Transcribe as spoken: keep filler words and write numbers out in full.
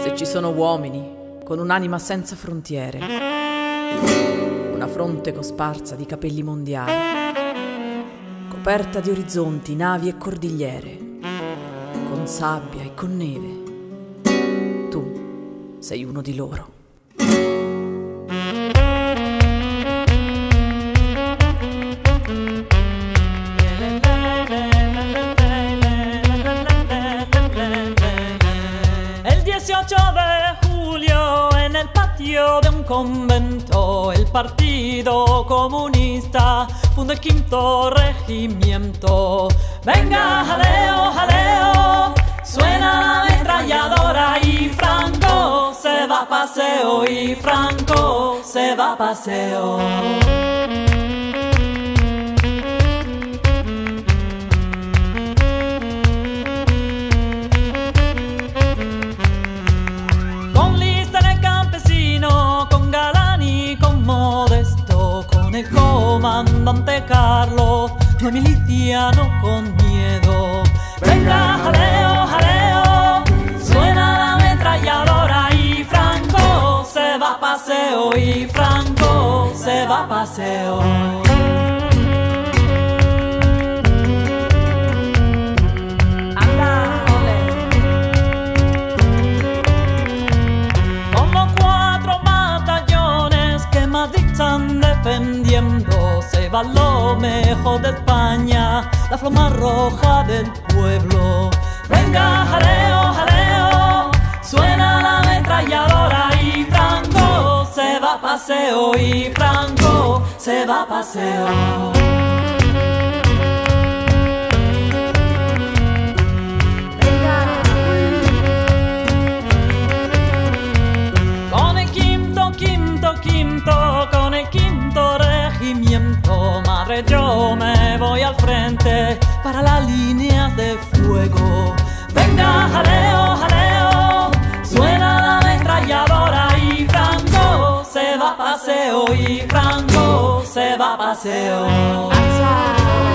Se ci sono uomini con un'anima senza frontiere, una fronte cosparsa di capelli mondiali, coperta di orizzonti, navi e cordigliere, con sabbia e con neve, tu sei uno di loro. dieciocho de julio en el patio de un convento el Partido Comunista funda el quinto regimiento. Venga, jaleo, jaleo, suena la ametralladora y Franco se va a paseo y Franco se va a paseo. El comandante Carlos, no miliciano con miedo. Venga, jaleo, jaleo, suena la ametralladora y Franco se va a paseo y Franco se va a paseo. Están defendiendo, se va lo mejor de España, la flor más roja del pueblo. Venga, jaleo, jaleo, suena la ametralladora y Franco se va a paseo y Franco se va a paseo. Con el quinto regimiento, madre, yo me voy al frente para las líneas de fuego. Venga, jaleo, jaleo, suena la ametralladora y Franco se va a paseo y Franco se va a paseo.